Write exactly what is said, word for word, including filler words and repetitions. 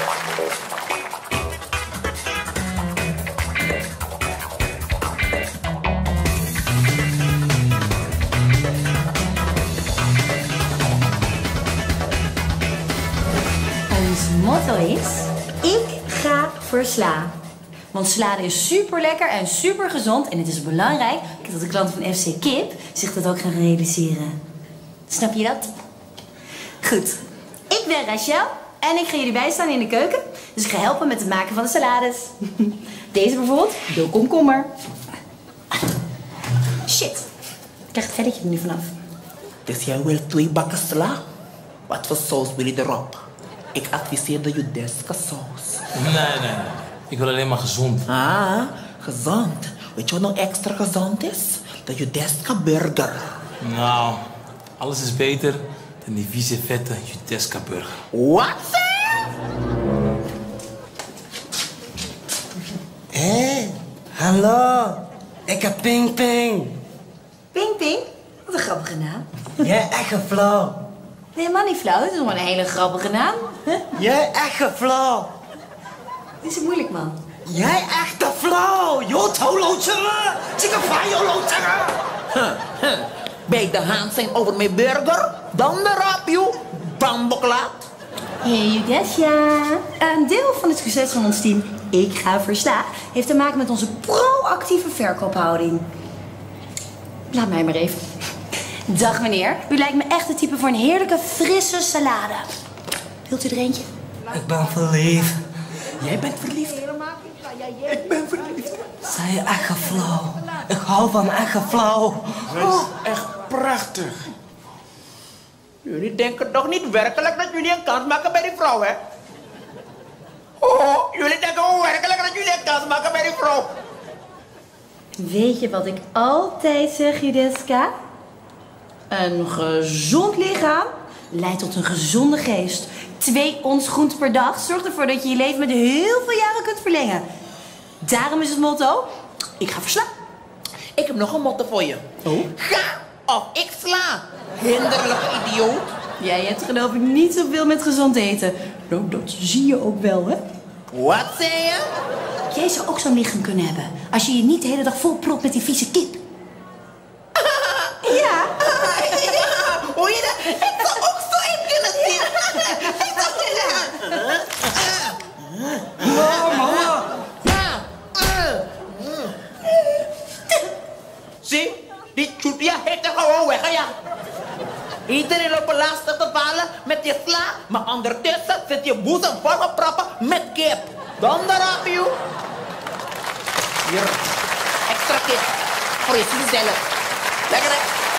Ons motto is: ik ga voor sla. Want salade is super lekker en super gezond. En het is belangrijk dat de klanten van F C Kip zich dat ook gaan realiseren. Snap je dat? Goed. Ik ben Rachel en ik ga jullie bijstaan in de keuken. Dus ik ga helpen met het maken van de salades. Deze bijvoorbeeld, de komkommer. Shit. Ik krijg het velletje er nu vanaf. Dus jij wil twee bakken sla? Wat voor saus wil je erop? Ik adviseer de Judeska saus. Nee, nee, nee. Ik wil alleen maar gezond. Ah, gezond. Weet je wat nou extra gezond is? De Judeska burger. Nou, alles is beter dan die vieze vette Judeska burger. Wat zeg? Hé, hey, hallo. Ik heb Ping Ping. Ping Ping? Wat een grappige naam. Jij echt een flauw. Nee, man niet flauw. Het is gewoon een hele grappige naam. Huh? Jij echt een flauw. Dit is moeilijk, man. Jij echt een flauw. Jo, touwloodjeren. Zie een vijoloodjeren. Bij de hand zijn over mijn burger? Dan erop, joh. Bamboklaat. Hey Judesja. Een deel van het succes van ons team, Ik Ga voor Sla, heeft te maken met onze proactieve verkoophouding. Laat mij maar even. Dag meneer, u lijkt me echt het type voor een heerlijke frisse salade. Wilt u er eentje? Ik ben verliefd. Jij bent verliefd? Ik ben verliefd. Zij je echt een flauw. Ik hou van echt een flauw. Dat is echt prachtig. Jullie denken toch niet werkelijk dat jullie een kans maken bij die vrouw, hè? Oh, jullie denken wel werkelijk dat jullie een kans maken bij die vrouw. Weet je wat ik altijd zeg, Judeska? Een gezond lichaam leidt tot een gezonde geest. Twee ons groenten per dag zorgt ervoor dat je je leven met heel veel jaren kunt verlengen. Daarom is het motto: ik ga voor sla. Ik heb nog een motto voor je. Oh? Ga of ik sla. Hinderlijke idioot. Jij hebt geloof ik niet zoveel met gezond eten. Nou, dat zie je ook wel, hè? Wat zei je? Jij zou ook zo'n lichaam kunnen hebben. Als je je niet de hele dag vol propt met die vieze kip. Ja. Ja, hoor je dat? Ik zou ook zo in kunnen zien. Ik zou zeggen. Oh, mama. Zie, die Julia heeft er gewoon weggejaagd. Iedereen loopt lastig te vallen met je sla, maar ondertussen zit je boezem volgeproppen met kip. Donderdag, joh. Hier, extra kip. Voor je zelf. Lekker, hè?